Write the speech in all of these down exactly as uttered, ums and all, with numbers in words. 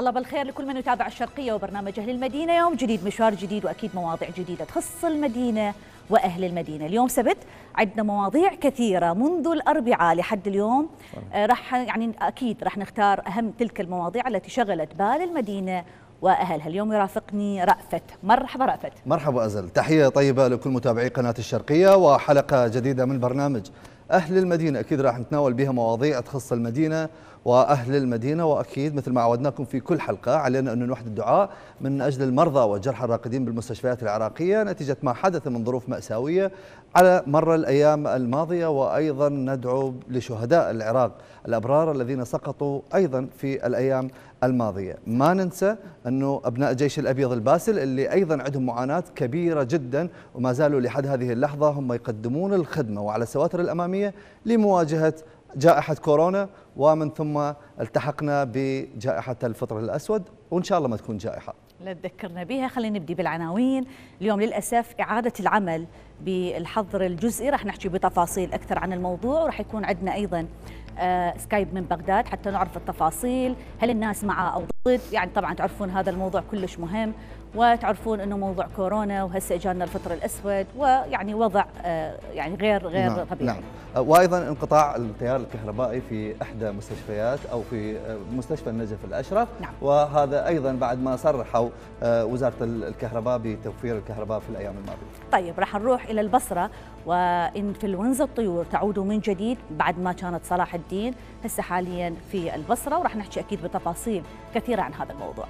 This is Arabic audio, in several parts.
الله بالخير لكل من يتابع الشرقية وبرنامج أهل المدينة. يوم جديد، مشوار جديد، وأكيد مواضيع جديدة تخص المدينة وأهل المدينة. اليوم سبت، عندنا مواضيع كثيرة منذ الأربعاء لحد اليوم. آه راح يعني أكيد راح نختار أهم تلك المواضيع التي شغلت بال المدينة وأهلها. اليوم يرافقني رأفت. مرحبا رأفت. مرحبا أزل، تحية طيبة لكل متابعي قناة الشرقية وحلقة جديدة من برنامج أهل المدينة. أكيد راح نتناول بها مواضيع تخص المدينة وأهل المدينة، وأكيد مثل ما عودناكم في كل حلقة علينا أن نوحد الدعاء من أجل المرضى والجرحى الراقدين بالمستشفيات العراقية نتيجة ما حدث من ظروف مأساوية على مر الأيام الماضية، وأيضا ندعو لشهداء العراق الأبرار الذين سقطوا أيضا في الأيام الماضية. ما ننسى أنه أبناء الجيش الأبيض الباسل اللي أيضا عندهم معاناة كبيرة جدا وما زالوا لحد هذه اللحظة هم يقدمون الخدمة وعلى السواتر الأمامية لمواجهة جائحة كورونا، ومن ثم التحقنا بجائحة الفطر الأسود، وإن شاء الله ما تكون جائحة. لا تذكرنا بها. خلينا نبدي بالعناوين. اليوم للأسف إعادة العمل بالحظر الجزئي، راح نحكي بتفاصيل أكثر عن الموضوع، وراح يكون عندنا أيضا آه سكايب من بغداد حتى نعرف التفاصيل، هل الناس مع أو ضد. يعني طبعا تعرفون هذا الموضوع كلش مهم، وتعرفون أنه موضوع كورونا وهسه إجانا الفطر الأسود، ويعني وضع آه يعني غير غير نعم طبيعي. نعم. وأيضا انقطاع التيار الكهربائي في إحدى مستشفيات أو في مستشفى النجف الأشرف. نعم. وهذا أيضا بعد ما صرحوا وزارة الكهرباء بتوفير الكهرباء في الأيام الماضية. طيب راح نروح إلى البصرة، وإنفلونزا الطيور تعود من جديد بعد ما كانت صلاح الدين، هسه حاليا في البصرة، وراح نحكي أكيد بتفاصيل كثيرة عن هذا الموضوع.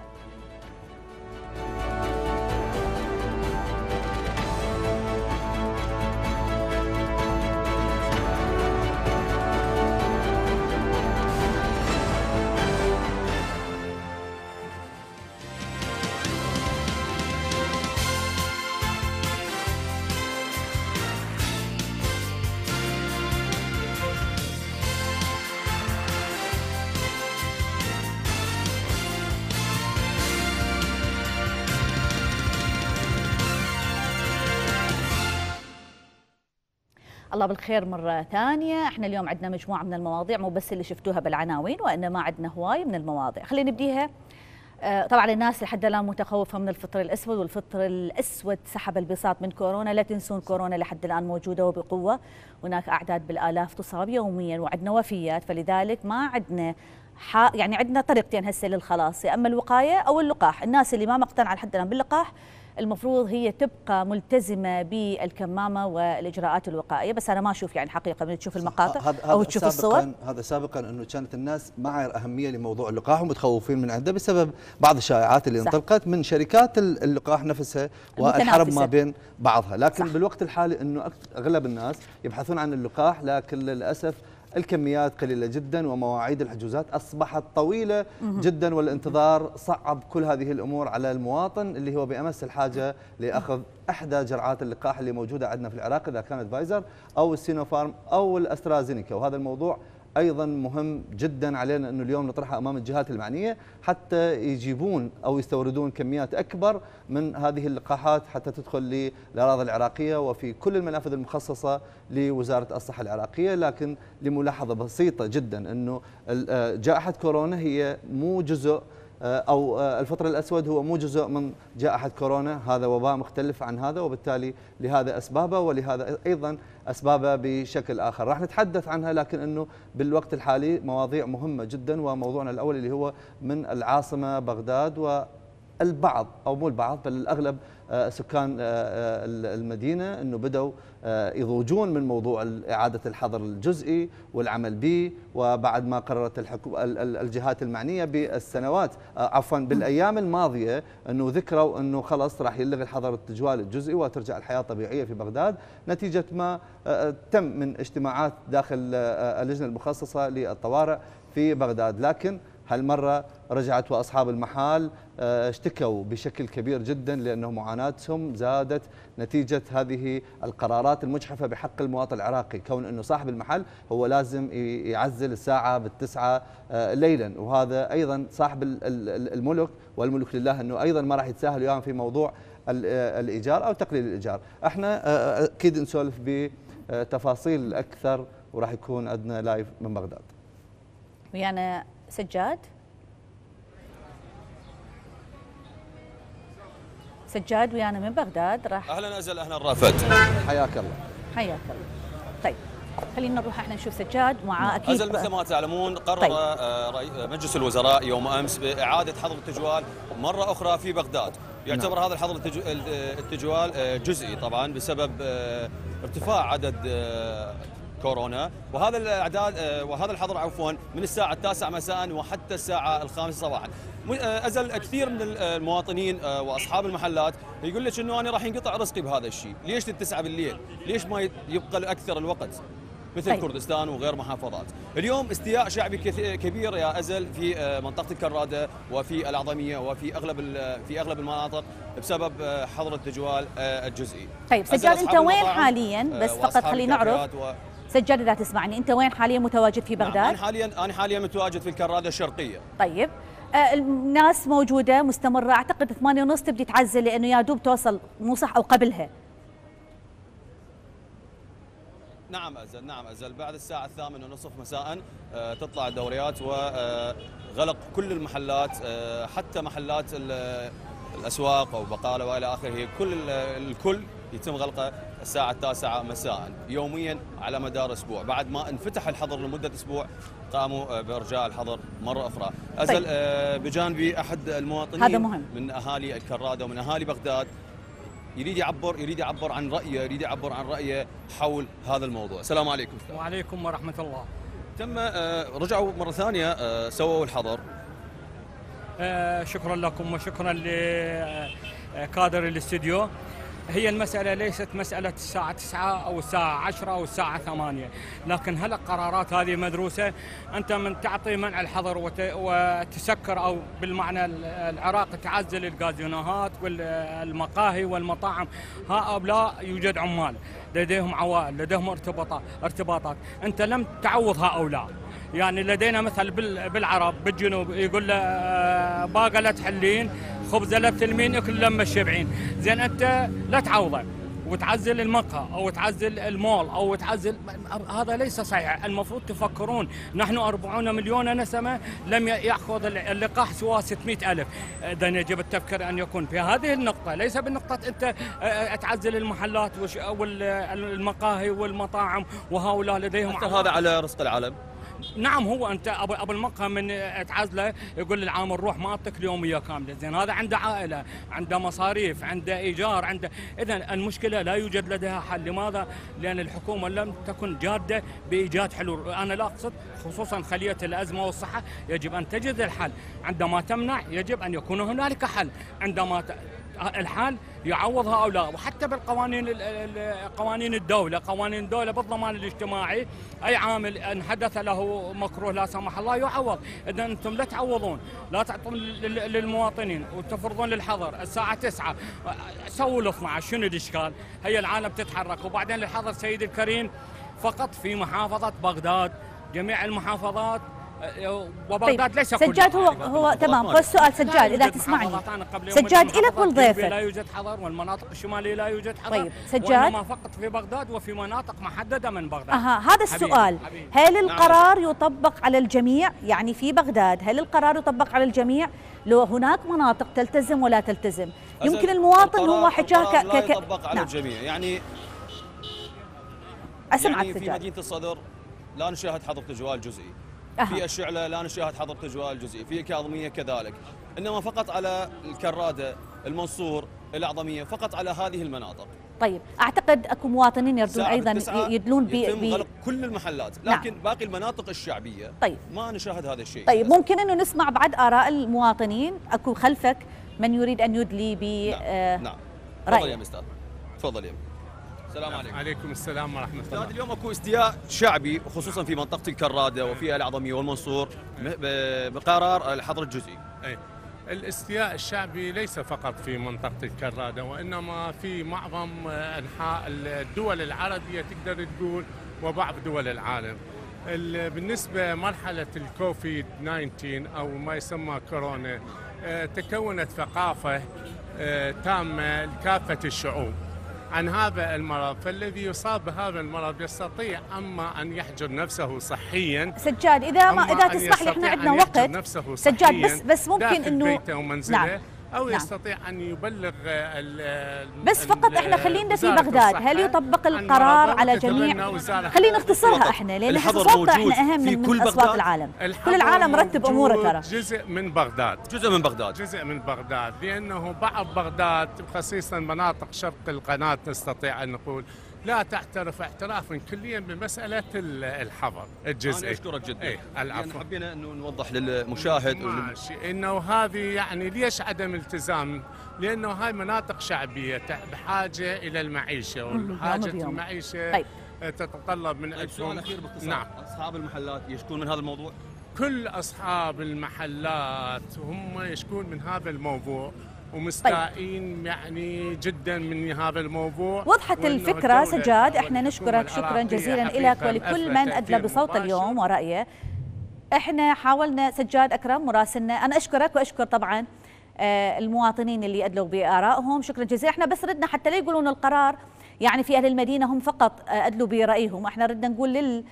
الله بالخير مرة ثانية. احنا اليوم عندنا مجموعة من المواضيع، مو بس اللي شفتوها بالعناوين، وإنما عندنا هواي من المواضيع. خلينا نبديها. آه طبعا الناس لحد الآن متخوفة من الفطر الأسود، والفطر الأسود سحب البساط من كورونا. لا تنسون كورونا لحد الآن موجودة وبقوة، هناك أعداد بالآلاف تصاب يوميا وعندنا وفيات، فلذلك ما عندنا يعني عندنا طريقتين هسه للخلاص، يا اما الوقايه او اللقاح. الناس اللي ما مقتنعه لحد الان باللقاح المفروض هي تبقى ملتزمه بالكمامه والاجراءات الوقائيه، بس انا ما اشوف يعني حقيقه من تشوف المقاطع او تشوف الصور. هذا سابقا انه كانت الناس ما عاير اهميه لموضوع اللقاح ومتخوفين من عنده بسبب بعض الشائعات اللي صح. انطلقت من شركات اللقاح نفسها والحرب ما بين بعضها، لكن صح. بالوقت الحالي انه اغلب الناس يبحثون عن اللقاح، لكن للاسف الكميات قليلة جدا ومواعيد الحجوزات أصبحت طويلة جدا، والانتظار صعب كل هذه الأمور على المواطن اللي هو بأمس الحاجة لأخذ إحدى جرعات اللقاح اللي موجودة عندنا في العراق، إذا كانت فايزر أو السينوفارم أو الأسترازينيكا. وهذا الموضوع أيضا مهم جدا علينا أنه اليوم نطرحه أمام الجهات المعنية حتى يجيبون أو يستوردون كميات أكبر من هذه اللقاحات حتى تدخل للأراضي العراقية وفي كل المنافذ المخصصة لوزارة الصحة العراقية. لكن لملاحظة بسيطة جدا أنه جائحة كورونا هي مو جزء أو الفطر الأسود هو مو جزء من جائحة كورونا، هذا وباء مختلف عن هذا، وبالتالي لهذا أسبابه ولهذا أيضا أسبابه بشكل آخر راح نتحدث عنها. لكن أنه بالوقت الحالي مواضيع مهمة جدا، وموضوعنا الأول اللي هو من العاصمة بغداد، والبعض أو مو البعض بل الأغلب سكان المدينة أنه بدأوا يضوجون من موضوع إعادة الحظر الجزئي والعمل به، وبعد ما قررت الحكومة الجهات المعنية بالسنوات عفوا بالأيام الماضية أنه ذكروا أنه خلص راح يلغي الحظر التجوال الجزئي وترجع الحياة طبيعية في بغداد، نتيجة ما تم من اجتماعات داخل اللجنة المخصصة للطوارئ في بغداد. لكن هالمرة رجعت وأصحاب المحال اشتكوا بشكل كبير جدا لأنه معاناتهم زادت نتيجة هذه القرارات المجحفة بحق المواطن العراقي، كون أنه صاحب المحل هو لازم يعزل الساعة بالتسعة ليلا، وهذا أيضا صاحب الملك والملك لله أنه أيضا ما راح يتساهل وياهم في موضوع الإيجار أو تقليل الإيجار. احنا أكيد نسولف بتفاصيل أكثر وراح يكون عندنا لايف من بغداد. ويانا سجاد. سجاد ويانا من بغداد راح. اهلا ازل، اهلا رافد، حياك الله. حياك الله. طيب خلينا نروح احنا نشوف سجاد مع اكيد. ازل مثل ما تعلمون قرر طيب. مجلس الوزراء يوم امس باعاده حظر التجوال مره اخرى في بغداد. يعتبر نعم. هذا الحظر التجوال جزئي طبعا بسبب ارتفاع عدد كورونا، وهذا الاعداد وهذا الحظر عفوا من الساعه التاسعة مساء وحتى الساعه الخامسة صباحا. ازل كثير من المواطنين واصحاب المحلات يقول لك انه انا راح ينقطع رزقي بهذا الشيء، ليش للتسعة بالليل؟ ليش ما يبقى لاكثر الوقت؟ مثل طيب. كردستان وغير محافظات. اليوم استياء شعبي كبير يا ازل في منطقه الكراده وفي الاعظميه وفي اغلب في اغلب المناطق بسبب حظر التجوال الجزئي. طيب سجاد انت وين حاليا؟ بس فقط خلينا نعرف و... سجاد اذا تسمعني، انت وين حاليا متواجد في بغداد؟ نعم انا حاليا انا حاليا متواجد في الكراده الشرقيه. طيب آه الناس موجوده مستمره، اعتقد ثمانية ونص تبدي تعزل لانه يا دوب توصل، مو صح او قبلها؟ نعم أزل، نعم أزل، بعد الساعة الثامنة ونصف مساء آه تطلع الدوريات وغلق كل المحلات، آه حتى محلات الأسواق أو بقالة وإلى آخره، كل الكل يتم غلقه الساعة التاسعة مساء يوميا على مدار أسبوع. بعد ما انفتح الحظر لمدة أسبوع قاموا بإرجاع الحظر مرة أخرى. أزل طيب. آه بجانبي أحد المواطنين هذا مهم. من أهالي الكرادة ومن أهالي بغداد يريد يعبر يريد يعبر عن رأيه يريد يعبر عن رأيه حول هذا الموضوع. السلام عليكم. وعليكم ورحمة الله. تم رجعوا مرة ثانية سووا الحظر. شكرا لكم وشكرا لكادر الاستديو. هي المسألة ليست مسألة الساعة تسعة أو الساعة عشرة أو الساعة ثمانية، لكن هل القرارات هذه مدروسة؟ أنت من تعطي منع الحظر وتسكر أو بالمعنى العراق تعزل الغازينوهات والمقاهي والمطاعم، هؤلاء يوجد عمال لديهم عوائل لديهم ارتباطات ارتباطات أنت لم تعوض هؤلاء. يعني لدينا مثل بالعرب بالجنوب يقول له باقة لا تحلين خبزة لا تلمين اكل لما الشبعين. زين انت لا تعوضه وتعزل المقهى او تعزل المول او تعزل، هذا ليس صحيح. المفروض تفكرون نحن أربعين مليون نسمه لم ياخذ اللقاح سوى ستمئة ألف. اذا يجب التفكير ان يكون في هذه النقطه، ليس بالنقطه انت تعزل المحلات والمقاهي والمطاعم وهؤلاء لديهم هذا على رزق العالم. نعم هو انت ابو ابو المقهى من تعزله يقول للعامل روح ما اعطيك اليوميه كامله. زين هذا عنده عائله، عنده مصاريف، عنده ايجار، عنده، اذا المشكله لا يوجد لديها حل. لماذا؟ لان الحكومه لم تكن جاده بايجاد حلول. انا لا اقصد خصوصا خليه الازمه والصحه، يجب ان تجد الحل. عندما تمنع يجب ان يكون هنالك حل، عندما ت... الحال يعوض هؤلاء. وحتى بالقوانين قوانين الدولة قوانين الدولة بالضمان الاجتماعي أي عامل إن حدث له مكروه لا سمح الله يعوض. إذا أنتم لا تعوضون، لا تعطون للمواطنين وتفرضون للحظر الساعة تسعة، سووا ال اثنعش. شنو الإشكال؟ هي العالم تتحرك. وبعدين الحظر سيدي الكريم فقط في محافظة بغداد، جميع المحافظات وبغداد طيب. ليس سجاد هو هو تمام. بس سؤال سجاد اذا تسمعني، سجاد الك والضيفه. لا يوجد حظر والمناطق الشماليه لا يوجد حظر. طيب سجاد وانما فقط في بغداد وفي مناطق محدده من بغداد. اها هذا السؤال. حبيب. حبيب. هل القرار نعم. يطبق على الجميع؟ يعني في بغداد هل القرار يطبق على الجميع؟ لو هناك مناطق تلتزم ولا تلتزم، يمكن المواطن هو حكاها ك لا يطبق على نعم. الجميع. يعني اسمعك يعني في مدينه الصدر لا نشاهد حظر تجوال جزئي. أه. في الشعلة لا نشاهد حظر تجوال جزئي، في الكاظمية كذلك، إنما فقط على الكرادة، المنصور، الأعظمية، فقط على هذه المناطق. طيب أعتقد أكو مواطنين يردون أيضا يدلون ب يتم غلق كل المحلات، لكن نعم. باقي المناطق الشعبية طيب. ما نشاهد هذا الشيء. طيب للأسف. ممكن إنه نسمع بعد آراء المواطنين. أكو خلفك من يريد أن يدلي ب نعم. آه نعم تفضل يا مستر، تفضل يا السلام عليكم. عليكم السلام ورحمة الله. اليوم اكو استياء شعبي خصوصا في منطقة الكرادة وفي الأعظمية والمنصور بقرار الحظر الجزئي. أي. الاستياء الشعبي ليس فقط في منطقة الكرادة وإنما في معظم أنحاء الدول العربية تقدر تقول وبعض دول العالم. بالنسبة مرحلة الكوفيد تسعة عشر أو ما يسمى كورونا تكونت ثقافة تامة لكافة الشعوب عن هذا المرض، فالذي يصاب بهذا المرض يستطيع اما ان يحجر نفسه صحيا. سجاد اذا ما اذا تسمح لي احنا عندنا وقت سجاد، بس بس ممكن انه داخل بيته ومنزله نعم. أو نعم. يستطيع أن يبلغ بس فقط احنا خلينا في بغداد، هل يطبق القرار على جميع؟ خلينا نختصرها احنا لان صوتنا احنا اهم من, من اصوات العالم. كل العالم مرتب اموره ترى. جزء من بغداد، جزء من بغداد، جزء من بغداد، لانه بعض بغداد خصيصا مناطق شرق القناه نستطيع ان نقول لا تعترف اعترافا كليا بمساله الحظر الجزئي. انا اشكرك جدا. ايه العفو. يعني حبينا انه نوضح للمشاهد ماشي انه هذه يعني ليش عدم التزام؟ لانه هاي مناطق شعبيه بحاجه الى المعيشه، وحاجه المعيشه طيب. تتطلب من طيب سؤال اخير باختصار. نعم. اصحاب المحلات يشكون من هذا الموضوع؟ كل اصحاب المحلات هم يشكون من هذا الموضوع ومستائين طيب. يعني جدا من هذا الموضوع. وضحت الفكرة سجاد، احنا نشكرك شكرا جزيلا لك ولكل من أدلى بصوت اليوم ورأيه. احنا حاولنا سجاد أكرم مراسلنا، أنا أشكرك وأشكر طبعا المواطنين اللي أدلوا بآرائهم، شكرا جزيلا. احنا بس ردنا حتى لا يقولون القرار يعني في أهل المدينة هم فقط أدلوا برأيهم، احنا ردنا نقول لل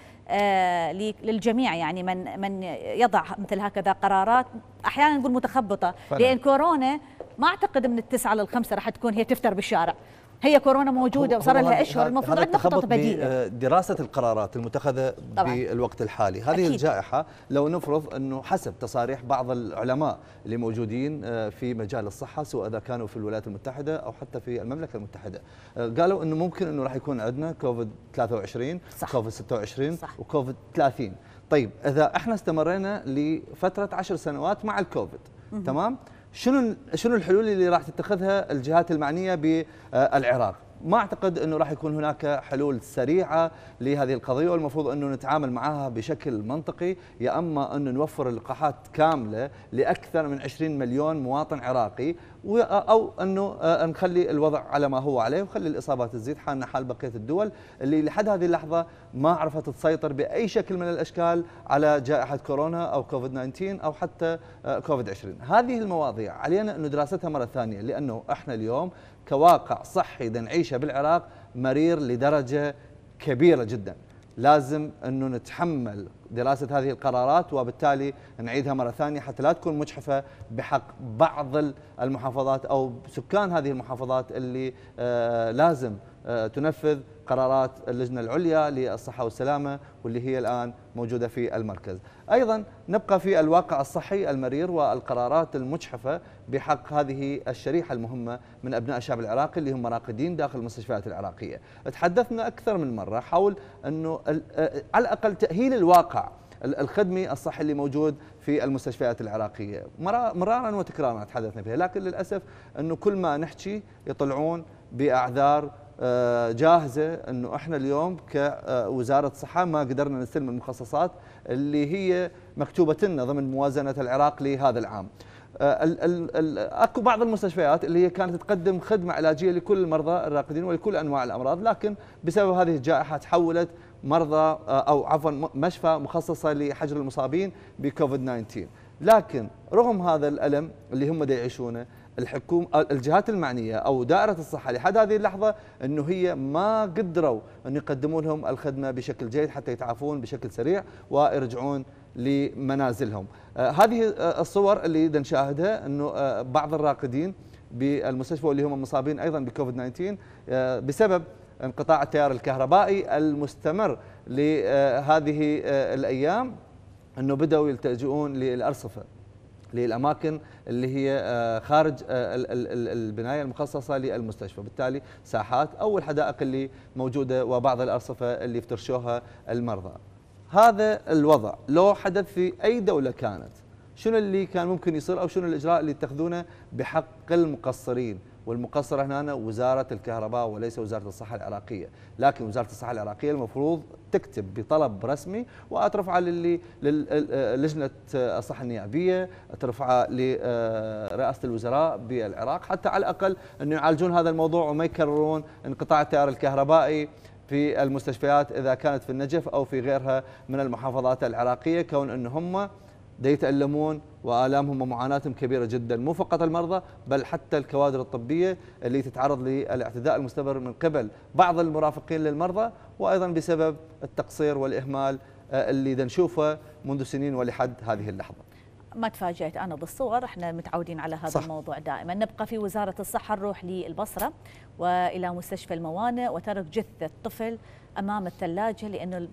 للجميع يعني من من يضع مثل هكذا قرارات أحيانا نقول متخبطة، لأن كورونا ما أعتقد من التسعة للخمسة راح تكون هي تفتر بالشارع، هي كورونا موجوده وصار لها اشهر، المفروض عندنا خطط بديله. دراسه القرارات المتخذه طبعاً بالوقت الحالي، هذه أكيد. الجائحه لو نفرض انه حسب تصاريح بعض العلماء اللي موجودين في مجال الصحه سواء اذا كانوا في الولايات المتحده او حتى في المملكه المتحده، قالوا انه ممكن انه راح يكون عندنا كوفيد ثلاثة وعشرين صح. كوفيد ستة وعشرين صح. وكوفيد ثلاثين. طيب اذا احنا استمرينا لفتره عشر سنوات مع الكوفيد تمام، شنو شنو الحلول اللي راح تتخذها الجهات المعنيه بالعراق؟ ما اعتقد انه راح يكون هناك حلول سريعه لهذه القضيه، والمفروض انه نتعامل معها بشكل منطقي، يا اما انه نوفر اللقاحات كامله لاكثر من عشرين مليون مواطن عراقي، او انه نخلي الوضع على ما هو عليه ونخلي الاصابات تزيد حالنا حال بقيه الدول اللي لحد هذه اللحظه ما عرفت تسيطر باي شكل من الاشكال على جائحه كورونا او كوفيد تسعة عشر او حتى كوفيد عشرين. هذه المواضيع علينا انه دراستها مره ثانيه، لانه احنا اليوم كواقع صحي بدنا نعيشه بالعراق مرير لدرجه كبيره جدا، لازم انه نتحمل دراسه هذه القرارات وبالتالي نعيدها مره ثانيه حتى لا تكون مجحفه بحق بعض المحافظات او سكان هذه المحافظات اللي آه لازم آه تنفذ قرارات اللجنه العليا للصحه والسلامه واللي هي الان موجوده في المركز. ايضا نبقى في الواقع الصحي المرير والقرارات المجحفه بحق هذه الشريحه المهمه من ابناء الشعب العراقي اللي هم راقدين داخل المستشفيات العراقيه. تحدثنا اكثر من مره حول انه على الاقل تاهيل الواقع الخدمي الصحي اللي موجود في المستشفيات العراقيه، مرارا وتكرارا تحدثنا فيها، لكن للاسف انه كل ما نحكي يطلعون باعذار جاهزه انه احنا اليوم كوزاره صحه ما قدرنا نستلم المخصصات اللي هي مكتوبه لنا ضمن موازنه العراق لهذا العام. ال ال ال اكو بعض المستشفيات اللي هي كانت تقدم خدمه علاجيه لكل المرضى الراقدين ولكل انواع الامراض، لكن بسبب هذه الجائحه تحولت مرضى او عفوا مشفى مخصصه لحجر المصابين بكوفيد تسعة عشر. لكن رغم هذا الالم اللي هم دا يعيشونه، الحكومه الجهات المعنيه او دائره الصحه لحد هذه اللحظه انه هي ما قدروا ان يقدموا لهم الخدمه بشكل جيد حتى يتعافون بشكل سريع ويرجعون لمنازلهم. آه هذه آه الصور اللي نشاهدها انه آه بعض الراقدين بالمستشفى واللي هم مصابين ايضا بكوفيد تسعة عشر آه بسبب انقطاع التيار الكهربائي المستمر لهذه آه الايام، انه بداوا يلتجئون للارصفه للاماكن اللي هي خارج البنايه المخصصه للمستشفى، بالتالي ساحات او الحدائق اللي موجوده وبعض الارصفه اللي يفترشوها المرضى. هذا الوضع لو حدث في اي دوله كانت، شنو اللي كان ممكن يصير او شنو الاجراء اللي يتخذونه بحق المقصرين؟ والمقصر هنا وزاره الكهرباء وليس وزاره الصحه العراقيه، لكن وزاره الصحه العراقيه المفروض تكتب بطلب رسمي وترفعه للجنه الصحه النيابيه، ترفعه لرئاسه الوزراء بالعراق حتى على الاقل انه يعالجون هذا الموضوع وما يكررون انقطاع التيار الكهربائي في المستشفيات اذا كانت في النجف او في غيرها من المحافظات العراقيه، كون ان هم دا يتألمون وآلامهم ومعاناتهم كبيرة جدا، مو فقط المرضى بل حتى الكوادر الطبية اللي تتعرض للاعتداء المستمر من قبل بعض المرافقين للمرضى، وأيضا بسبب التقصير والإهمال اللي دا نشوفه منذ سنين ولحد هذه اللحظة. ما تفاجأت أنا بالصور، احنا متعودين على هذا صح. الموضوع دائما. نبقى في وزارة الصحة، نروح للبصرة وإلى مستشفى الموانئ، وترك جثة طفل أمام الثلاجة، لأنه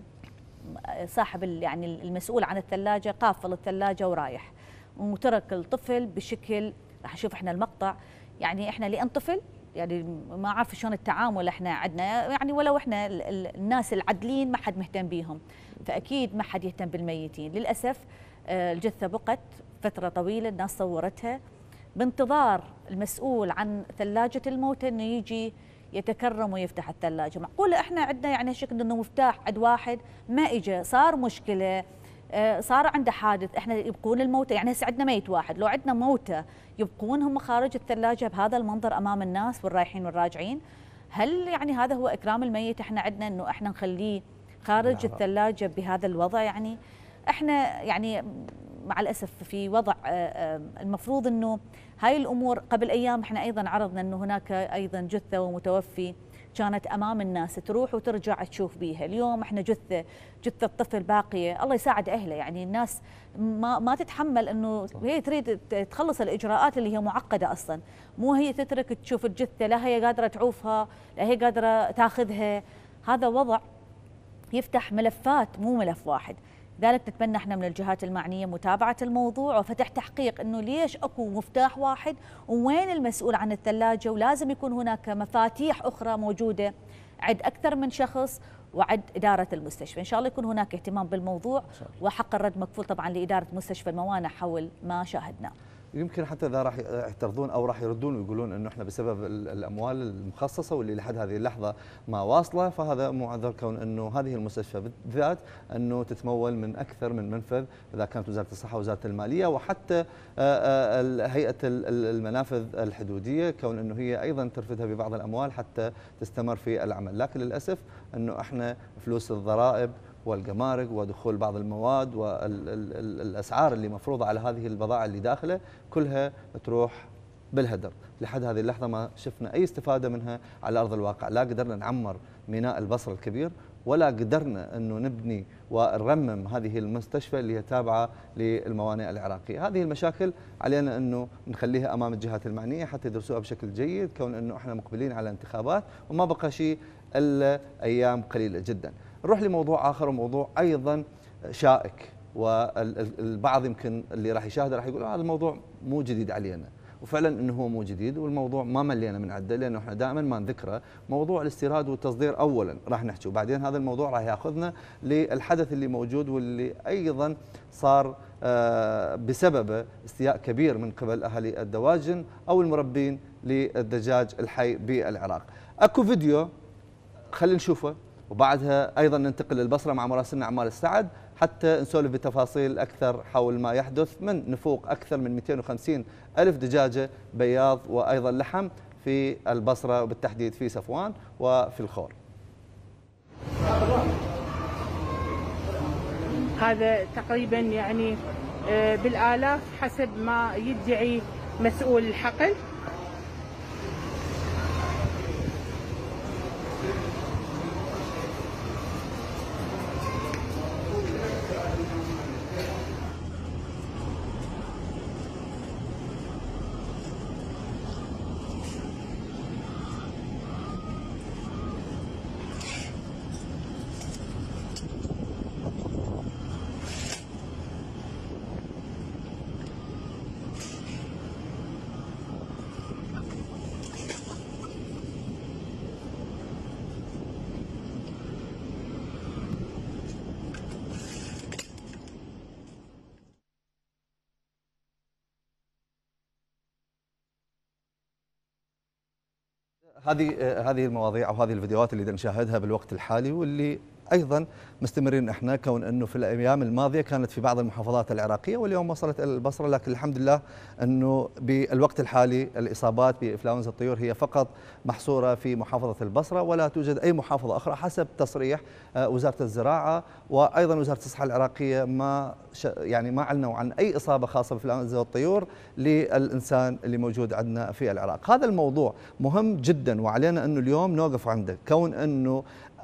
صاحب يعني المسؤول عن الثلاجة قافل الثلاجة ورايح، وترك الطفل بشكل، راح نشوف احنا المقطع. يعني احنا لأن طفل يعني ما عارف شلون التعامل احنا عندنا، يعني ولو احنا الناس العدلين ما حد مهتم بيهم، فأكيد ما حد يهتم بالميتين. للأسف الجثة بقت فترة طويلة، الناس صورتها بانتظار المسؤول عن ثلاجة الموتى انه يجي يتكرم ويفتح الثلاجة. معقولة احنا عندنا يعني شكل انه مفتاح عند واحد ما اجى، صار مشكلة، صار عنده حادث، احنا يبقون الموتى، يعني هسه عندنا ميت واحد، لو عندنا موتى يبقون هم خارج الثلاجة بهذا المنظر امام الناس والرايحين والراجعين؟ هل يعني هذا هو اكرام الميت احنا عندنا، انه احنا نخليه خارج الثلاجة بهذا الوضع؟ يعني احنا يعني مع الاسف في وضع المفروض انه هاي الامور. قبل ايام احنا ايضا عرضنا انه هناك ايضا جثه ومتوفي كانت امام الناس، تروح وترجع تشوف بيها. اليوم احنا جثه جثه طفل باقيه، الله يساعد اهله. يعني الناس ما ما تتحمل انه هي تريد تخلص الاجراءات اللي هي معقده اصلا، مو هي تترك تشوف الجثه، لا هي قادره تعوفها، لا هي قادره تاخذها. هذا وضع يفتح ملفات، مو ملف واحد. لذلك نتمنى احنا من الجهات المعنيه متابعه الموضوع وفتح تحقيق انه ليش اكو مفتاح واحد ووين المسؤول عن الثلاجه، ولازم يكون هناك مفاتيح اخرى موجوده عند اكثر من شخص وعند اداره المستشفى. ان شاء الله يكون هناك اهتمام بالموضوع، وحق الرد مكفول طبعا لاداره مستشفى الموانئ حول ما شاهدناه. يمكن حتى اذا راح يعترضون او راح يردون ويقولون انه احنا بسبب الاموال المخصصه واللي لحد هذه اللحظه ما واصله، فهذا مو عذر، كون انه هذه المستشفى بالذات انه تتمول من اكثر من منفذ، اذا كانت وزاره الصحه وزاره الماليه وحتى هيئه المنافذ الحدوديه، كون انه هي ايضا ترفدها ببعض الاموال حتى تستمر في العمل. لكن للاسف انه احنا فلوس الضرائب والجمارك ودخول بعض المواد والاسعار اللي مفروضه على هذه البضائع اللي داخله كلها تروح بالهدر. لحد هذه اللحظه ما شفنا اي استفاده منها على ارض الواقع، لا قدرنا نعمر ميناء البصره الكبير، ولا قدرنا انه نبني ونرمم هذه المستشفى اللي هي تابعه للموانئ العراقيه. هذه المشاكل علينا انه نخليها امام الجهات المعنيه حتى يدرسوها بشكل جيد، كون انه احنا مقبلين على انتخابات وما بقى شيء الا ايام قليله جدا. نروح لموضوع اخر، وموضوع ايضا شائك، والبعض يمكن اللي راح يشاهده راح يقول هذا الموضوع مو جديد علينا، وفعلا انه هو مو جديد، والموضوع ما ملينا من عده، لانه احنا دائما ما نذكره موضوع الاستيراد والتصدير اولا راح نحكي، وبعدين هذا الموضوع راح ياخذنا للحدث اللي موجود واللي ايضا صار بسببه استياء كبير من قبل اهالي الدواجن او المربين للدجاج الحي بالعراق. اكو فيديو خلينا نشوفه، وبعدها ايضا ننتقل للبصره مع مراسلنا عمال السعد حتى نسولف بتفاصيل اكثر حول ما يحدث من نفوق اكثر من مئتين وخمسين الف دجاجه بياض وايضا لحم في البصره، وبالتحديد في صفوان وفي الخور. هذا تقريبا يعني بالالاف حسب ما يدعي مسؤول الحقل. هذه هذه المواضيع او هذه الفيديوهات اللي نشاهدها بالوقت الحالي، واللي ايضا مستمرين احنا، كون انه في الايام الماضيه كانت في بعض المحافظات العراقيه واليوم وصلت الى البصره، لكن الحمد لله انه بالوقت الحالي الاصابات بانفلونزا الطيور هي فقط محصوره في محافظه البصره، ولا توجد اي محافظه اخرى حسب تصريح وزاره الزراعه وايضا وزاره الصحه العراقيه، ما يعني ما اعلنوا عن اي اصابه خاصه بانفلونزا الطيور للانسان اللي موجود عندنا في العراق. هذا الموضوع مهم جدا وعلينا انه اليوم نوقف عنده، كون انه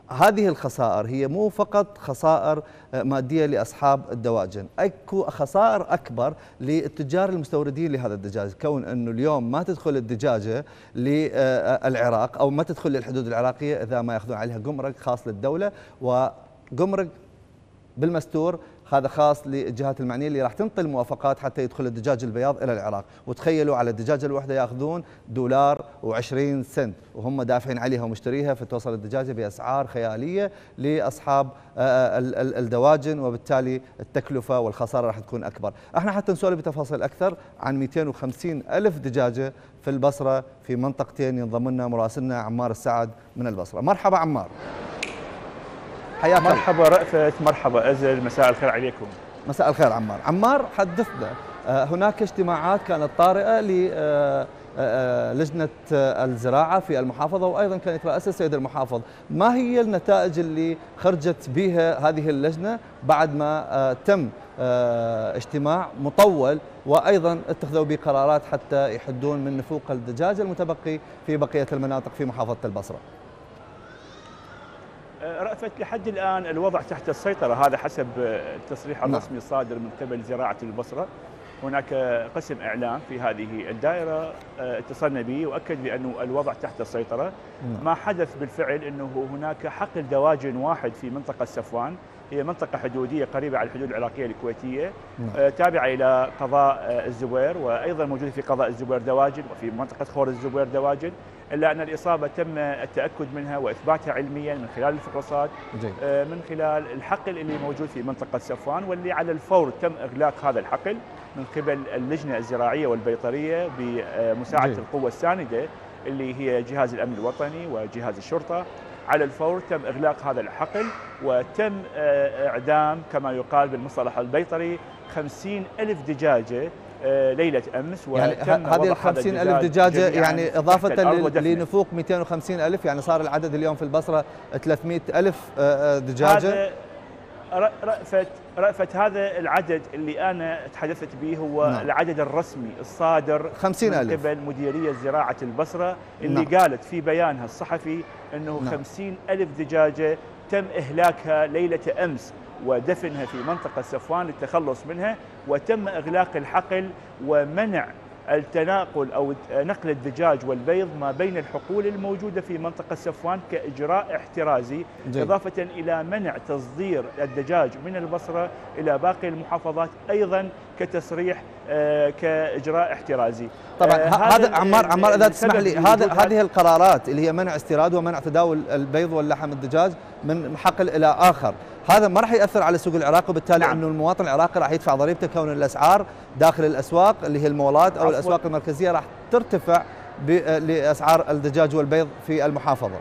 هذه الخسائر هي مو فقط خسائر مادية لأصحاب الدواجن، اكو خسائر أكبر للتجار المستوردين لهذا الدجاج، كون أنه اليوم ما تدخل الدجاجة للعراق أو ما تدخل للحدود العراقية إذا ما يأخذون عليها جمرك خاص للدولة، وجمرك بالمستور هذا خاص للجهات المعنيه اللي راح تنطي الموافقات حتى يدخل الدجاج البياض الى العراق، وتخيلوا على الدجاجه الواحده ياخذون دولار وعشرين سنت وهم دافعين عليها ومشتريها، فتوصل الدجاجه باسعار خياليه لاصحاب الدواجن، وبالتالي التكلفه والخساره راح تكون اكبر. احنا حتى نسولف بتفاصيل اكثر عن مئتين وخمسين ألف دجاجه في البصره في منطقتين، ينضم لنا مراسلنا عمار السعد من البصره. مرحبا عمار. حياك. مرحبا رأفت، مرحبا أزل، مساء الخير عليكم. مساء الخير عمار. عمار حدثنا، هناك اجتماعات كانت طارئة للجنة الزراعة في المحافظة وأيضا كان يترأسها السيد المحافظ، ما هي النتائج اللي خرجت بها هذه اللجنة بعد ما تم اجتماع مطول وأيضا اتخذوا به قرارات حتى يحدون من نفوق الدجاج المتبقي في بقية المناطق في محافظة البصرة؟ رأفت لحد الآن الوضع تحت السيطرة، هذا حسب التصريح الرسمي الصادر من قبل زراعة البصرة. هناك قسم إعلام في هذه الدائرة اتصلنا به وأكد بأنه الوضع تحت السيطرة. ما حدث بالفعل أنه هناك حقل دواجن واحد في منطقة صفوان، هي منطقة حدودية قريبة على الحدود العراقية الكويتية، تابعة إلى قضاء الزبير، وأيضا موجودة في قضاء الزبير دواجن، وفي منطقة خور الزبير دواجن، إلا أن الإصابة تم التأكد منها وإثباتها علميا من خلال الفحوصات، من خلال الحقل اللي موجود في منطقة صفوان، واللي على الفور تم إغلاق هذا الحقل من قبل اللجنة الزراعية والبيطرية بمساعدة جي. القوة الساندة اللي هي جهاز الأمن الوطني وجهاز الشرطة. على الفور تم إغلاق هذا الحقل وتم إعدام كما يقال بالمصطلح البيطري خمسين ألف دجاجة ليلة أمس. يعني هذه ال خمسين ألف دجاجة يعني إضافة لنفوق مئتين وخمسين ألف، يعني صار العدد اليوم في البصرة ثلاثمئة ألف دجاجة. رأفت رأفت هذا العدد اللي أنا تحدثت به هو نعم. العدد الرسمي الصادر خمسين ألف من قبل مديرية زراعة البصرة اللي نعم. قالت في بيانها الصحفي أنه نعم. خمسين ألف دجاجة تم إهلاكها ليلة أمس ودفنها في منطقة صفوان للتخلص منها، وتم إغلاق الحقل ومنع التناقل أو نقل الدجاج والبيض ما بين الحقول الموجودة في منطقة صفوان كإجراء احترازي، جي. إضافة إلى منع تصدير الدجاج من البصرة إلى باقي المحافظات أيضا كتصريح آه كإجراء احترازي. طبعا آه هذا عمار عمار إذا تسمح لي، هذا هذه القرارات اللي هي منع استيراد ومنع تداول البيض واللحم الدجاج من حقل إلى آخر، هذا ما راح يأثر على سوق العراق، وبالتالي نعم. انه المواطن العراقي راح يدفع ضريبته، كون الاسعار داخل الاسواق اللي هي المولات او الاسواق المركزيه راح ترتفع لاسعار الدجاج والبيض في المحافظه.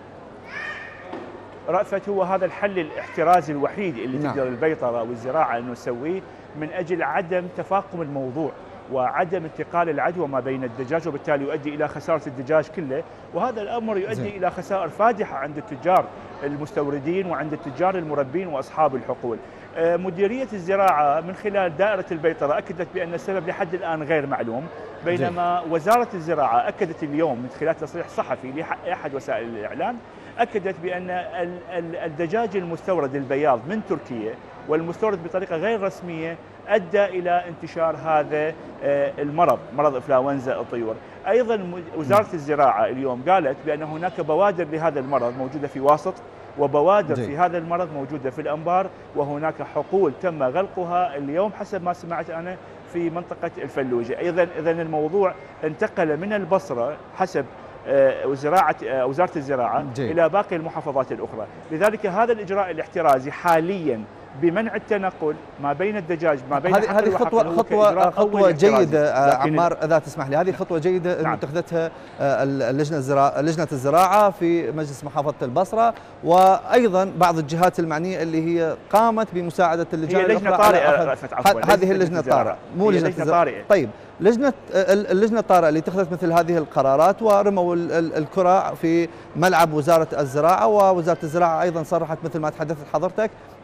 رأفت هو هذا الحل الاحترازي الوحيد اللي نعم. تقدر البيطره والزراعه انه تسويه من اجل عدم تفاقم الموضوع وعدم انتقال العدوى ما بين الدجاج، وبالتالي يؤدي الى خساره الدجاج كله، وهذا الامر يؤدي زي. الى خسائر فادحه عند التجار المستوردين وعند التجار المربين واصحاب الحقول. مديريه الزراعه من خلال دائره البيطره اكدت بان السبب لحد الان غير معلوم، بينما زي. وزاره الزراعه اكدت اليوم من خلال تصريح صحفي لاحد وسائل الاعلام اكدت بان الدجاج المستورد البياض من تركيا والمستورد بطريقه غير رسميه ادى الى انتشار هذا المرض، مرض انفلونزا الطيور. ايضا وزاره الزراعه اليوم قالت بان هناك بوادر لهذا المرض موجوده في واسط، وبوادر جي. في هذا المرض موجوده في الانبار، وهناك حقول تم غلقها اليوم حسب ما سمعت انا في منطقه الفلوجه. ايضا اذا الموضوع انتقل من البصره حسب وزراعة وزارة الزراعة جي. إلى باقي المحافظات الأخرى، لذلك هذا الإجراء الاحترازي حاليا بمنع التنقل ما بين الدجاج ما بين هذه هذه خطوة خطوة خطوة جيدة عمار إذا تسمح لي، هذه خطوة جيدة نعم. اتخذتها اللجنة الزراعة لجنة الزراعة في مجلس محافظة البصرة، وأيضا بعض الجهات المعنية اللي هي قامت بمساعدة اللجان الأخرى. لجنة طارئة هذه اللجنة الطارئة مو لجنة طارئة. طيب لجنة اللجنة الطارئة اللي اتخذت مثل هذه القرارات ورموا الكرة في ملعب وزارة الزراعة، ووزارة الزراعة أيضا صرحت مثل ما تحدثت حضرتك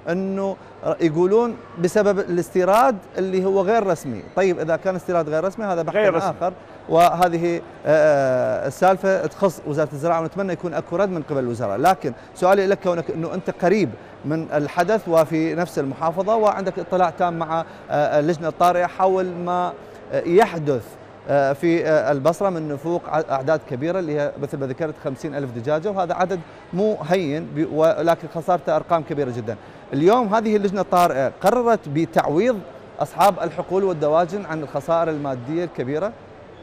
انه يقولون بسبب الاستيراد اللي هو غير رسمي. طيب اذا كان استيراد غير رسمي هذا بحث اخر، وهذه السالفه تخص وزاره الزراعه، ونتمنى يكون اكو رد من قبل الوزراء. لكن سؤالي لك كونك انه انت قريب من الحدث وفي نفس المحافظه وعندك اطلاع تام مع اللجنه الطارئه حول ما يحدث في البصرة من نفوق أعداد كبيرة اللي هي مثل ما ذكرت خمسين ألف دجاجة، وهذا عدد مو هين ولكن خسارته أرقام كبيرة جدا. اليوم هذه اللجنة الطارئة قررت بتعويض أصحاب الحقول والدواجن عن الخسائر المادية الكبيرة.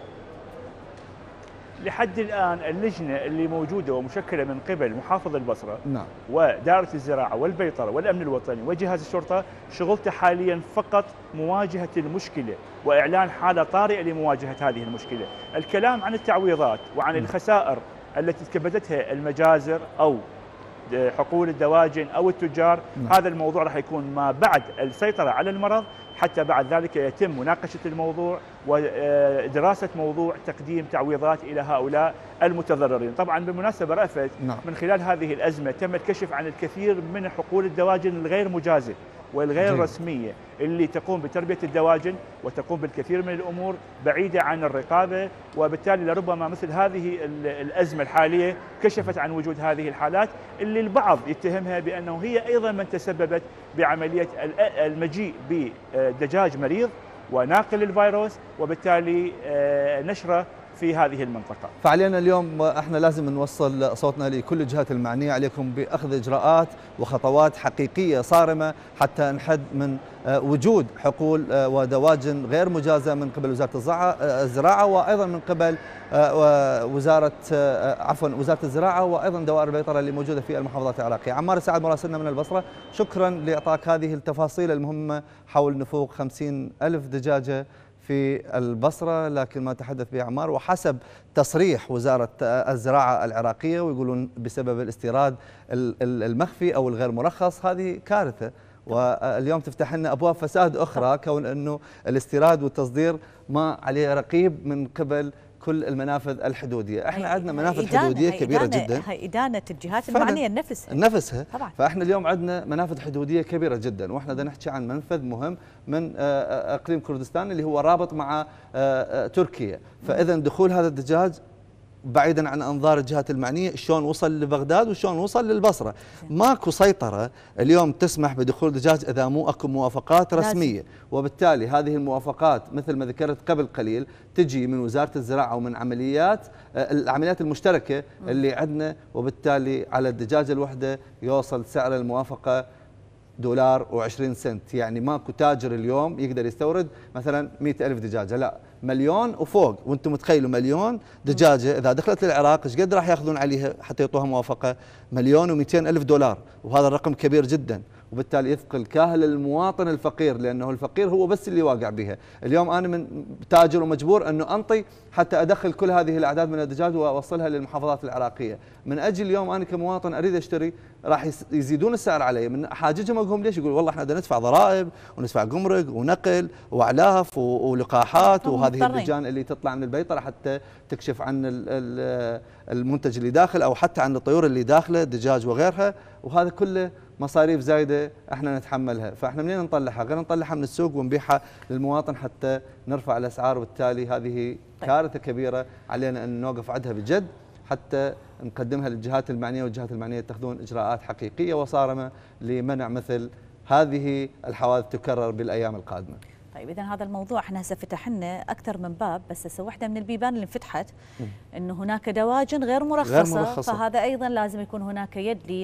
لحد الآن اللجنة اللي موجودة ومشكلة من قبل محافظ البصرة نعم. ودائرة الزراعة والبيطرة والأمن الوطني وجهاز الشرطة شغلته حاليا فقط مواجهة المشكلة وإعلان حالة طارئة لمواجهة هذه المشكلة. الكلام عن التعويضات وعن الخسائر التي تكبدتها المجازر أو حقول الدواجن أو التجار، نعم. هذا الموضوع راح يكون ما بعد السيطرة على المرض، حتى بعد ذلك يتم مناقشة الموضوع ودراسة موضوع تقديم تعويضات إلى هؤلاء المتضررين. طبعا بالمناسبة رأفت، نعم. من خلال هذه الأزمة تم الكشف عن الكثير من حقول الدواجن الغير مجازة والغير جيد. رسمية اللي تقوم بتربية الدواجن وتقوم بالكثير من الأمور بعيدة عن الرقابة، وبالتالي لربما مثل هذه الأزمة الحالية كشفت عن وجود هذه الحالات اللي البعض يتهمها بأنه هي أيضا من تسببت بعملية المجيء بدجاج مريض وناقل الفيروس وبالتالي نشره في هذه المنطقة. فعلينا اليوم احنا لازم نوصل صوتنا لكل الجهات المعنية عليكم بأخذ إجراءات وخطوات حقيقية صارمة حتى نحد من وجود حقول ودواجن غير مجازة من قبل وزارة الزراعة وأيضا من قبل وزارة عفوا وزارة الزراعة وأيضا دوائر البيطرة اللي موجودة في المحافظات العراقية. عمار سعد مراسلنا من البصرة، شكرا لإعطاك هذه التفاصيل المهمة حول نفوق خمسين ألف دجاجة في البصرة. لكن ما تحدث به عمار وحسب تصريح وزارة الزراعة العراقية ويقولون بسبب الاستيراد المخفي أو الغير مرخص، هذه كارثة واليوم تفتح لنا أبواب فساد أخرى كون أنه الاستيراد والتصدير ما عليه رقيب من قبل كل المنافذ الحدوديه. احنا عندنا منافذ إدانة حدوديه كبيره إدانة جدا، هي ادانه الجهات المعنيه نفسها نفسها طبعا. فاحنا اليوم عندنا منافذ حدوديه كبيره جدا، واحنا بدنا نحكي عن منفذ مهم من اقليم كردستان اللي هو رابط مع تركيا. فاذا دخول هذا الدجاج بعيدا عن انظار الجهات المعنيه شلون وصل لبغداد وشلون وصل للبصره. ماكو سيطره اليوم تسمح بدخول دجاج اذا مو اكو موافقات رسميه، وبالتالي هذه الموافقات مثل ما ذكرت قبل قليل تجي من وزاره الزراعه ومن عمليات العمليات المشتركه اللي عندنا، وبالتالي على الدجاجه الوحده يوصل سعر الموافقه دولار وعشرين سنت. يعني ماكو تاجر اليوم يقدر يستورد مثلا مئة ألف دجاجه، لا مليون وفوق. وانتم متخيلوا مليون دجاجه اذا دخلت للعراق ايش قد راح ياخذون عليها حتى يعطوها موافقه؟ مليون ومئتين ألف دولار، وهذا الرقم كبير جدا، وبالتالي يثقل كاهل المواطن الفقير، لانه الفقير هو بس اللي واقع بها. اليوم انا من تاجر ومجبور انه انطي حتى ادخل كل هذه الاعداد من الدجاج واوصلها للمحافظات العراقيه. من اجل اليوم انا كمواطن اريد اشتري راح يزيدون السعر علي. من حاجتهم اقول ليش؟ يقول والله احنا بدنا ندفع ضرائب وندفع جمرك ونقل واعلاف ولقاحات، وهذه اللجان اللي تطلع من البيطره حتى تكشف عن المنتج اللي داخل او حتى عن الطيور اللي داخله دجاج وغيرها، وهذا كله مصاريف زايده احنا نتحملها. فاحنا منين نطلعها؟ غير نطلعها من السوق ونبيعها للمواطن حتى نرفع الاسعار، وبالتالي هذه كارثه كبيره علينا ان نوقف عندها بجد حتى نقدمها للجهات المعنيه، والجهات المعنيه يتخذون اجراءات حقيقيه وصارمه لمنع مثل هذه الحوادث تكرر بالايام القادمه. طيب اذا هذا الموضوع احنا هسه فتح لنا اكثر من باب، بس هسه واحده من البيبان اللي انفتحت انه هناك دواجن غير مرخصه, غير مرخصة. فهذا ايضا لازم يكون هناك يد لي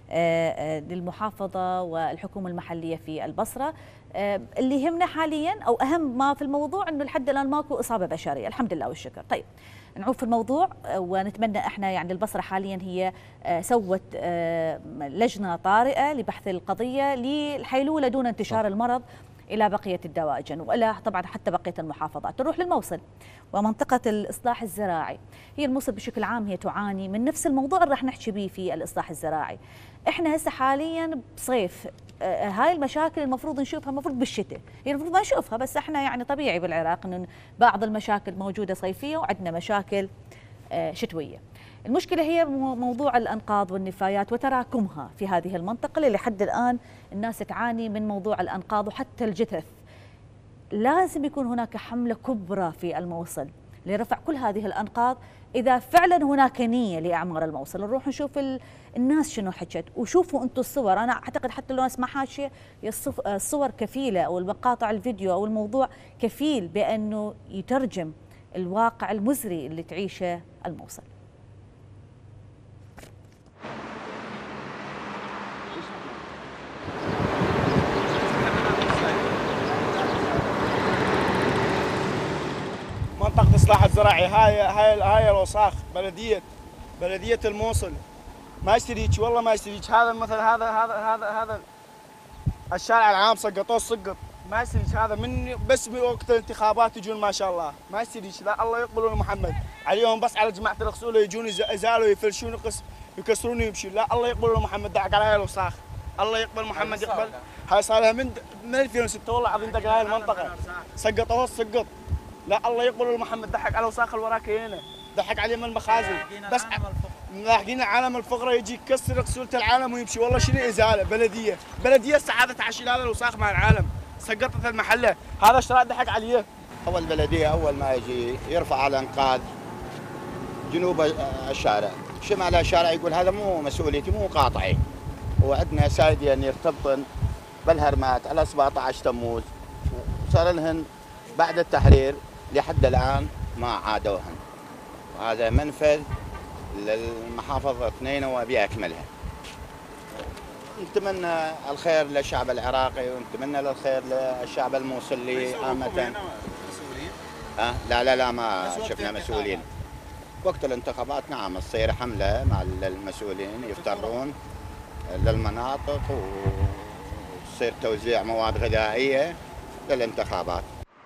للمحافظة والحكومة المحلية في البصرة. اللي يهمنا حاليا أو أهم ما في الموضوع أنه لحد الآن ماكو إصابة بشرية الحمد لله والشكر. طيب نعود في الموضوع، ونتمنى احنا يعني البصرة حاليا هي سوت لجنة طارئة لبحث القضية للحيلولة دون انتشار المرض إلى بقية الدواجن وإلى طبعا حتى بقية المحافظات. نروح للموصل ومنطقة الإصلاح الزراعي. هي الموصل بشكل عام هي تعاني من نفس الموضوع اللي راح نحكي به في الإصلاح الزراعي. احنا هسه حاليا بصيف، آه هاي المشاكل المفروض نشوفها المفروض بالشتاء، هي المفروض ما نشوفها، بس احنا يعني طبيعي بالعراق انه بعض المشاكل موجودة صيفية وعندنا مشاكل شتوية. المشكلة هي موضوع الأنقاض والنفايات وتراكمها في هذه المنطقة اللي لحد الآن الناس تعاني من موضوع الأنقاض وحتى الجثث. لازم يكون هناك حملة كبرى في الموصل لرفع كل هذه الأنقاض إذا فعلا هناك نية لإعمار الموصل. نروح نشوف الناس شنو حكت، وشوفوا أنتم الصور. أنا أعتقد حتى لو الناس ما حاشية الصور كفيلة أو المقاطع الفيديو أو الموضوع كفيل بأنه يترجم الواقع المزري اللي تعيشه الموصل. منطقة الإصلاح الزراعي هاي هاي هاي الوساخ بلدية بلدية الموصل ما يصير والله ما يصير. هذا مثل هذا هذا هذا هذا الشارع العام سقطوه سقط ما يصير. هذا من بس بوقت الانتخابات يجون ما شاء الله ما يصير. لا الله يقبلون محمد عليهم بس على جماعة الغسولة يجون يزالوا يفلشون يكسرون ويمشون. لا الله يقبلون محمد دعك على هاي الوساخ. الله يقبل محمد يقبل. هاي صار لها من من ألفين وستة والله العظيم دق هاي المنطقة سقطوه سقط. لا الله يقبل محمد ضحك على وساخ الوراك هنا ضحك عليه من المخازن بس لاحقين عالم الفقره يجي يكسر غسوله العالم ويمشي. والله شنو ازاله بلديه بلديه سعاده تعشيل هذا الوساخ مع العالم سقطت المحله. هذا اشتراك ضحك عليه. اول بلديه اول ما يجي يرفع على الانقاض جنوب الشارع شمال الشارع يقول هذا مو مسؤوليتي مو قاطعي. وعندنا سايدين يعني يرتبطن بالهرمات على سبعة عشر تموز وصار لهن بعد التحرير لحد الآن ما عادوهن. وهذا منفذ للمحافظة نينوى بأكملها. نتمنى الخير للشعب العراقي ونتمنى الخير للشعب الموصلي عامة. أه لا لا لا ما شفنا مسؤولين. وقت الانتخابات نعم تصير حملة مع المسؤولين يفترون للمناطق وتصير توزيع مواد غذائية للانتخابات.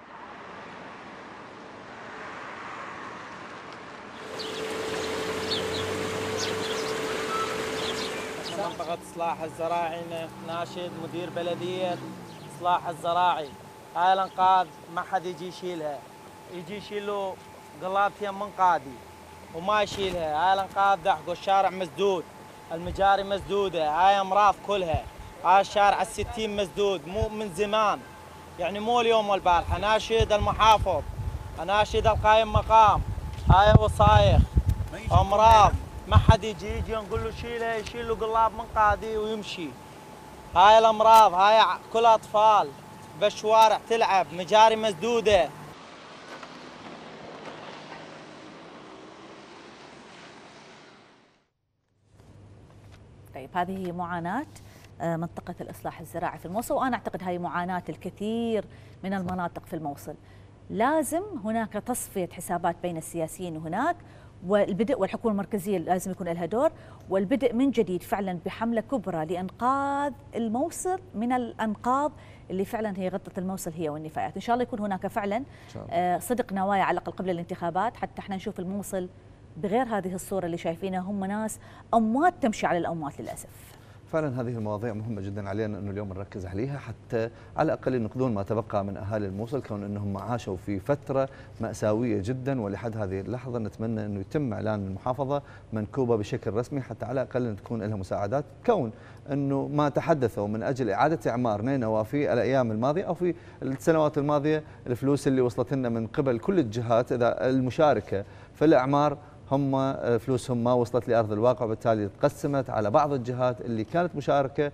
منطقة إصلاح الزراعي ناشد مدير بلدية إصلاح الزراعي. هاي الأنقاض ما حد يجي يشيلها يجي يشيلوا قلاب يم من قادي وما يشيلها. هاي الأنقاض دحقوا الشارع مسدود المجاري مسدودة هاي أمراض كلها. هاي الشارع الستين مسدود مو من زمان يعني مو اليوم والبارحة. ناشد المحافظ ناشد القايم مقام هاي وصايخ أمراض ما حد يجي يجي نقول له شيله يشيل له قلاب من قادي ويمشي. هاي الامراض هاي كل اطفال بالشوارع تلعب مجاري مسدوده. طيب هذه معاناه منطقه الاصلاح الزراعي في الموصل، وانا اعتقد هاي معاناه الكثير من المناطق في الموصل. لازم هناك تصفيه حسابات بين السياسيين هناك، والبدء والحكومة المركزية لازم يكون لها دور، والبدء من جديد فعلا بحملة كبرى لإنقاذ الموصل من الأنقاض اللي فعلا هي غطة الموصل هي والنفايات. إن شاء الله يكون هناك فعلا صدق نوايا على الأقل قبل الانتخابات حتى احنا نشوف الموصل بغير هذه الصورة اللي شايفينها هم ناس أموات تمشي على الأموات للأسف. فعلا هذه المواضيع مهمة جدا علينا أنه اليوم نركز عليها حتى على الأقل ينقذون ما تبقى من أهالي الموصل، كون أنهم عاشوا في فترة مأساوية جدا. ولحد هذه اللحظة نتمنى أنه يتم إعلان المحافظة منكوبة بشكل رسمي حتى على الأقل تكون لها مساعدات، كون أنه ما تحدثوا من أجل إعادة إعمار نينوى في الأيام الماضية أو في السنوات الماضية. الفلوس اللي وصلت لنا من قبل كل الجهات إذا المشاركة في الإعمار هم فلوسهم ما وصلت لأرض الواقع، وبالتالي تقسمت على بعض الجهات اللي كانت مشاركة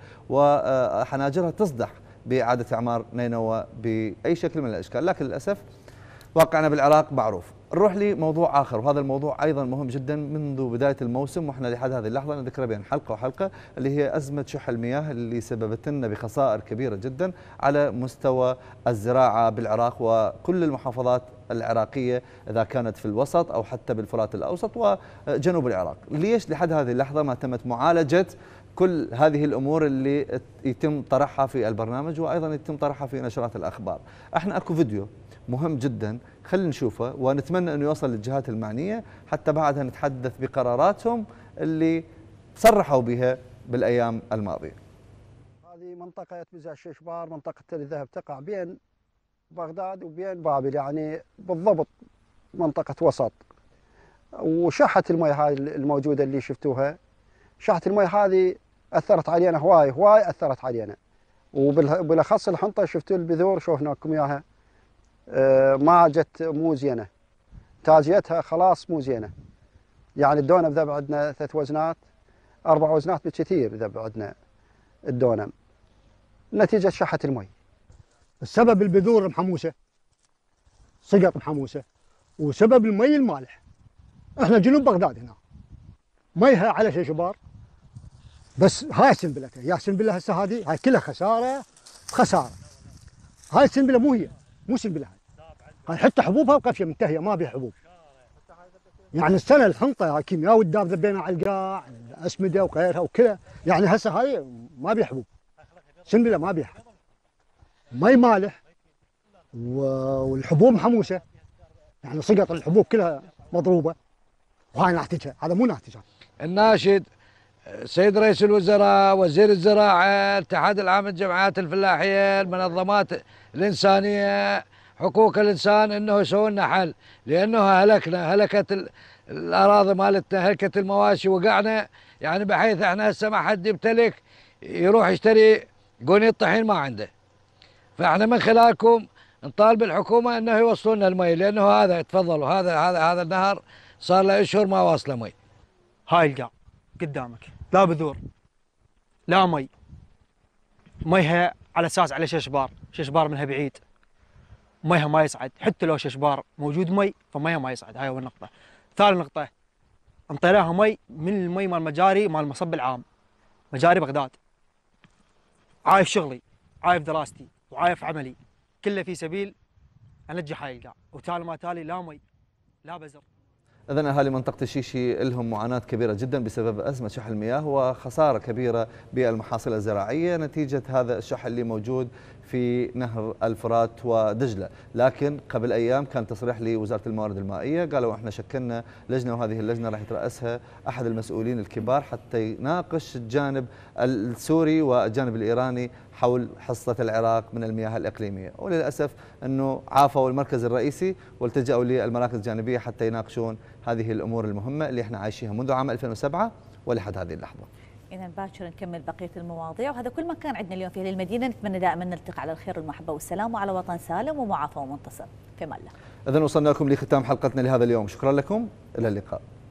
وحناجرها تصدح بإعادة إعمار نينوى بأي شكل من الأشكال. لكن للأسف واقعنا بالعراق معروف. نروح لموضوع آخر، وهذا الموضوع أيضا مهم جدا منذ بداية الموسم، وإحنا لحد هذه اللحظة نذكر بين حلقة وحلقة، اللي هي أزمة شح المياه اللي سببت لنا بخسائر كبيرة جدا على مستوى الزراعة بالعراق وكل المحافظات العراقية إذا كانت في الوسط أو حتى بالفرات الأوسط وجنوب العراق. ليش لحد هذه اللحظة ما تمت معالجة كل هذه الأمور اللي يتم طرحها في البرنامج وأيضا يتم طرحها في نشرات الأخبار؟ احنا أكو فيديو مهم جدا خلينا نشوفه ونتمنى أنه يوصل للجهات المعنية حتى بعدها نتحدث بقراراتهم اللي صرحوا بها بالأيام الماضية. هذه منطقة بزع ششبار، منطقة الذهب تقع بين بغداد وبين بابل، يعني بالضبط منطقة وسط. وشحة المياه هذه الموجودة اللي شفتوها، شحة المياه هذه أثرت علينا هواي هواي أثرت علينا، وبالأخص الحنطة شفتوا البذور شوفناكم إياها ما جت مو زينة، تاجيتها خلاص مو زينة. يعني الدونم ذب عندنا ثلاث وزنات أربع وزنات بالكثير ذب عندنا الدونم نتيجة شحة المي. السبب البذور محموسة، سقط محموسة، وسبب المي المالح. احنا جنوب بغداد هنا ميها على شيشبار، بس هاي سنبلتها يا سنبله هسه هذه هاي كلها خسارة خسارة. هاي السنبلة مو هي مو سنبلة هاي، هاي حتى حبوبها وقفشة منتهية ما بيها حبوب. يعني السنة الحنطة كيمياء والداب ذبينا على القاع أسمدة وغيرها وكذا، يعني هسه هاي ما بيها حبوب، سنبلة ما بيها، مي مالح والحبوب محموسة، يعني سقط الحبوب كلها مضروبة، وهاي ناتجها، هذا مو ناتجها. الناشد سيد رئيس الوزراء، وزير الزراعة، الاتحاد العام للجمعيات الفلاحية، المنظمات الإنسانية، حقوق الإنسان، إنه يسوون لنا حل، لأنه هلكنا، هلكت الأراضي مالتنا، هلكت المواشي، وقعنا يعني بحيث احنا هسه ما حد يمتلك يروح يشتري قونية طحين ما عنده. فاحنا من خلالكم نطالب الحكومة إنه يوصلوا لنا المي، لأنه هذا تفضلوا هذا هذا هذا النهر صار له أشهر ما واصله مي. هاي القاع قدامك لا بذور لا مي، ميها على اساس على ششبار، ششبار منها بعيد، ميها ما يصعد، حتى لو ششبار موجود مي فميها ما يصعد. هاي اول نقطة. ثاني نقطة انطيناها مي من المي مال مجاري مال المصب العام، مجاري بغداد. عايف شغلي، عايف دراستي، وعايف عملي، كله في سبيل انجح هاي القاع، وتالي ما تالي لا مي لا بزر. إذن أهالي منطقة الشيشي لهم معاناة كبيرة جدا بسبب أزمة شح المياه وخسارة كبيرة بالمحاصيل الزراعية نتيجة هذا الشح اللي موجود في نهر الفرات ودجلة. لكن قبل أيام كان تصريح لوزارة الموارد المائية، قالوا احنا شكلنا لجنة، وهذه اللجنة راح يترأسها أحد المسؤولين الكبار حتى يناقش الجانب السوري والجانب الإيراني حول حصة العراق من المياه الإقليمية. وللأسف أنه عافوا المركز الرئيسي والتجأوا للمراكز الجانبية حتى يناقشون هذه الأمور المهمة اللي احنا عايشينها منذ عام ألفين وسبعة ولحد هذه اللحظة. إذا باكر نكمل بقية المواضيع، وهذا كل ما كان عندنا اليوم في هذه المدينة. نتمنى دائما نلتقي على الخير والمحبة والسلام وعلى وطن سالم ومعافى ومنتصر. في أمان الله. إذن وصلنا لكم لختام حلقتنا لهذا اليوم، شكرا لكم، إلى اللقاء.